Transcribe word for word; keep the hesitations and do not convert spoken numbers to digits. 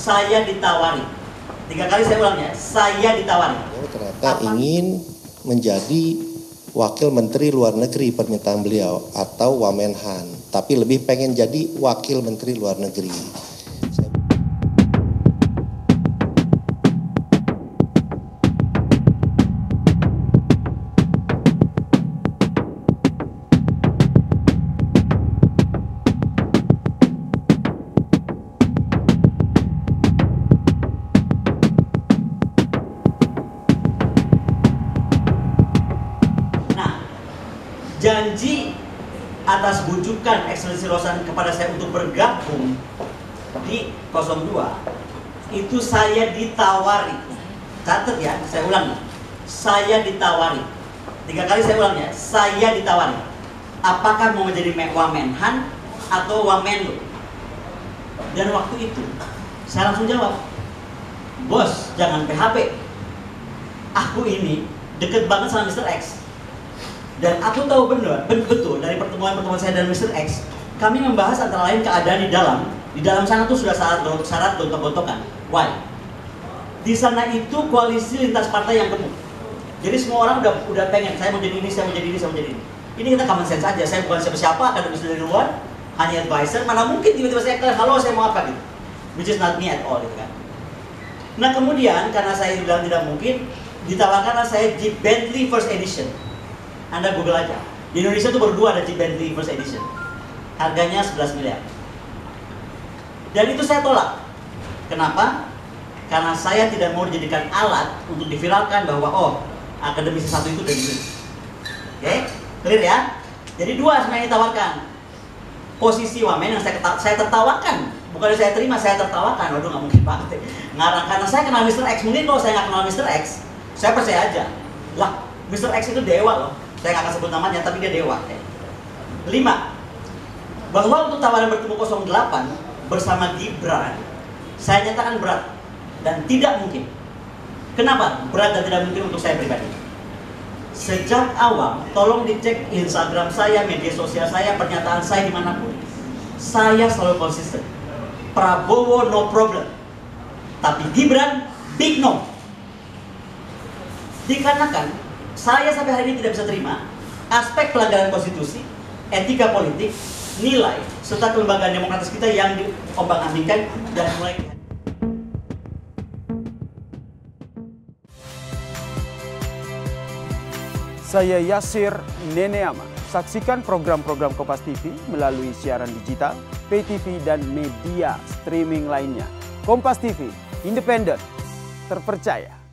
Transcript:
saya ditawari. Tiga kali saya ulang ya, saya ditawari. Oh, ternyata Apa? ingin menjadi Wakil Menteri Luar Negeri permintaan beliau atau Wamenhan, tapi lebih pengen jadi Wakil Menteri Luar Negeri. Janji atas bujukan Ekselensi Rosan kepada saya untuk bergabung di nol dua itu saya ditawari. Catat ya, saya ulang. Saya ditawari. Tiga kali saya ulang ya, saya ditawari. Apakah mau menjadi Wamenhan atau Wamenlu? Dan waktu itu saya langsung jawab, bos, jangan P H P. Aku ini deket banget sama mister X. Dan aku tahu benar, betul dari pertemuan-pertemuan saya dan mister X, kami membahas antara lain keadaan di dalam. Di dalam sana tuh sudah syarat syarat gontok-gontokan. Why? Di sana itu koalisi lintas partai yang gemuk. Jadi semua orang udah udah pengen, saya mau jadi ini, saya mau jadi ini, saya mau jadi ini. Ini kita common sense aja. Saya bukan siapa-siapa, akademis dari luar, hanya advisor. Mana mungkin tiba-tiba saya ke, halo saya mau apa gitu. Which is not me at all gitu kan. Nah kemudian karena saya bilang tidak mungkin, ditawarkanlah saya Jeep Bentley First Edition. Anda Google aja. Di Indonesia tuh baru dua ada Jeep Bentley First Edition. Harganya sebelas miliar. Dan itu saya tolak. Kenapa? Karena saya tidak mau dijadikan alat untuk diviralkan bahwa oh, akademisi satu itu dari ini. Oke? Clear ya? Jadi dua sebenarnya ditawarkan. Posisi Wamen yang saya, saya tertawakan. Bukan saya terima, saya tertawakan. Waduh, nggak mungkin banget. Ngarang karena saya kenal mister X. Mungkin kalau saya nggak kenal mister X, saya percaya aja. Lah, mister X itu dewa loh. Saya nggak akan sebut namanya, tapi dia dewa. Lima, bahwa untuk tawaran bertemu nol delapan bersama Gibran, saya nyatakan berat dan tidak mungkin. Kenapa? Berat dan tidak mungkin untuk saya pribadi. Sejak awal, tolong dicek Instagram saya, media sosial saya, pernyataan saya dimanapun. Saya selalu konsisten. Prabowo no problem, tapi Gibran big no. Dikarenakan saya sampai hari ini tidak bisa terima aspek pelanggaran konstitusi, etika politik, nilai, serta kelembagaan demokratis kita yang diombang-ambingkan dan mulai. Saya Yasir Neneama. Saksikan program-program Kompas T V melalui siaran digital, pay T V, dan media streaming lainnya. Kompas T V, independen, terpercaya.